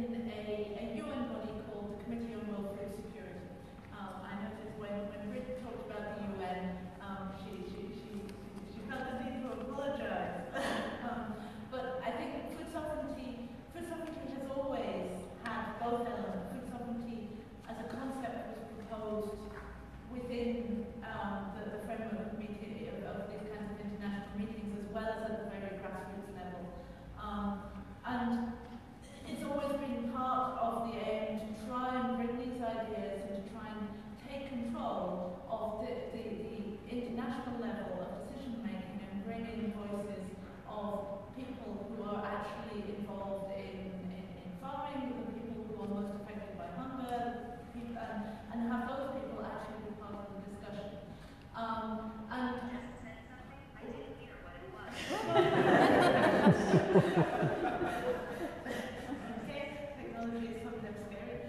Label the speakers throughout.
Speaker 1: in a UN body called the Committee on World Food Security. I noticed when Brit talked about the UN, she felt the need to apologize. But I think food sovereignty has always had both elements. Food sovereignty as a concept was proposed within the framework of these kinds of international meetings, as well as at the very grassroots level. And it's always been part of the aim to try and bring these ideas and to try and take control of the international level of decision making and bring in voices of people who are actually involved in farming, the people who are most affected by hunger, and have those people actually be part of the discussion. And I didn't hear what it was. Okay, technology is sometimes scary.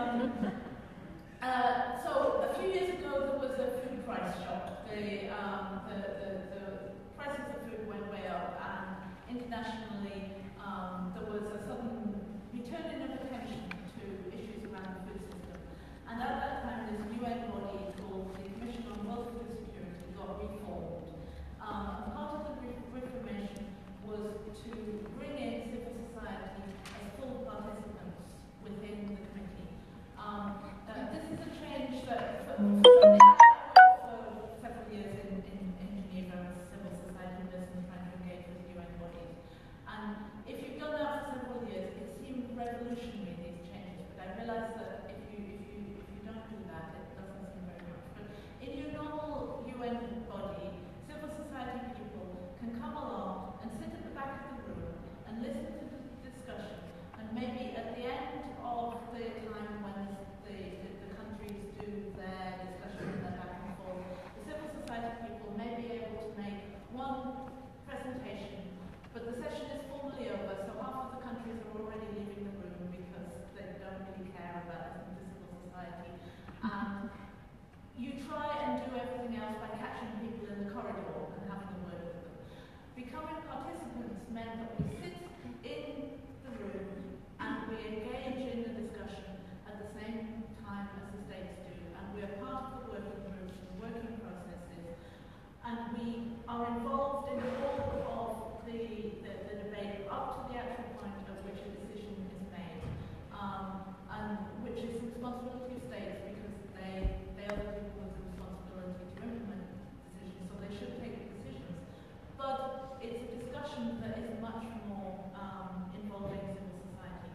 Speaker 1: So a few years ago there was a food price shock. The prices of food went way up, and internationally there was a sudden returning of attention to issues around the food system. And at that time, this UN body called the Commission on World Food Security got reformed. And part of the reformation was to bring in civil society as full participants within the committee. This is a change that for several years in Geneva as civil society person trying to engage with UN bodies. And if you've done that for several years, it seemed revolutionary, these changes, but I realised that if you don't do that, it doesn't seem very much. But in your normal UN body, civil society people can come along and sit at the back of the room and listen to the discussion, and maybe at the end of the time when the countries do their discussion and their back and forth, the civil society people may be able to make one presentation, but the session is formally over, so half of the countries are already leaving the room because they don't really care about listening to civil society. And you try and do everything else by catching people in the corridor and having a word with them. Becoming participants meant that we sit in the room and we engage in the discussion at the same time as the states do, and we are part of the working groups and working processes, and we are involved in all of the debate up to the actual point at which a decision is made, and which is the responsibility of states because they are the people with the responsibility to implement decisions, so they should take decisions. But it's a discussion that is much more involving civil society.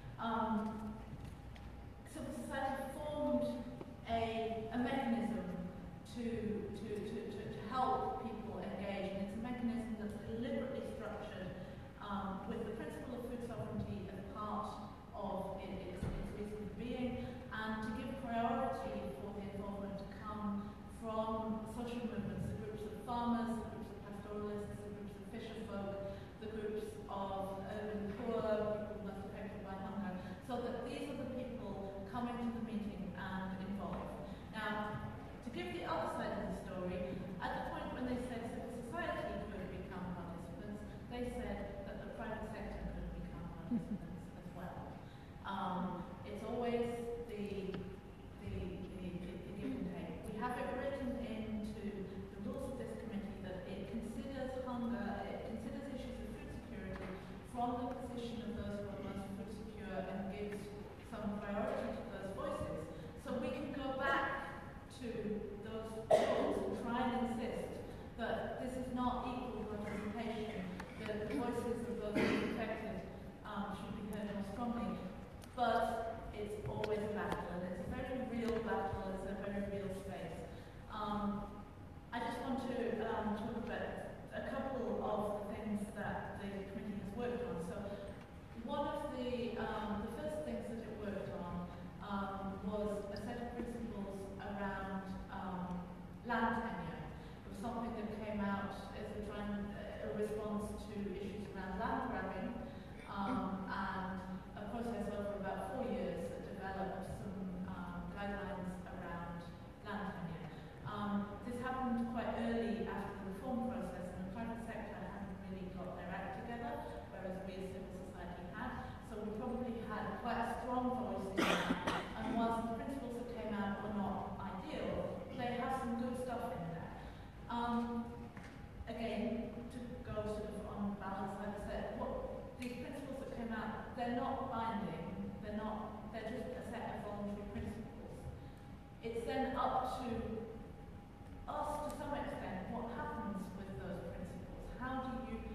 Speaker 1: Civil society formed a mechanism to help people engage, and it's a mechanism that's deliberately structured with the principle of food sovereignty as part of its reason for being, and to give priority for the involvement to come from social movements, the groups of farmers, the groups of pastoralists, the groups of fisher folk, the groups of urban poor, people most affected by hunger, so that these are the people coming to the meeting and involved. Now, to give the other side of the story, at the point when they said civil society could become participants, they said that the private sector could become participants as well. It's always the give and take. We have it written into the rules of this committee that it considers hunger, it considers issues of food security from the position of those who are most food secure and gives some priority to those voices. So we can go back to those rules and try and insist that this is not equal participation, that the voices of those who are affected should be heard more strongly. But it's always a battle, and it's a very real battle, it's a very real space. I just want to talk about a couple of the things that the committee has worked on. So one of the first things that it worked on was a set of principles around land tenure. It was something that came out as a response to issues around land grabbing, and a process over about 4 years they're just a set of voluntary principles. It's then up to us, to some extent, what happens with those principles. How do you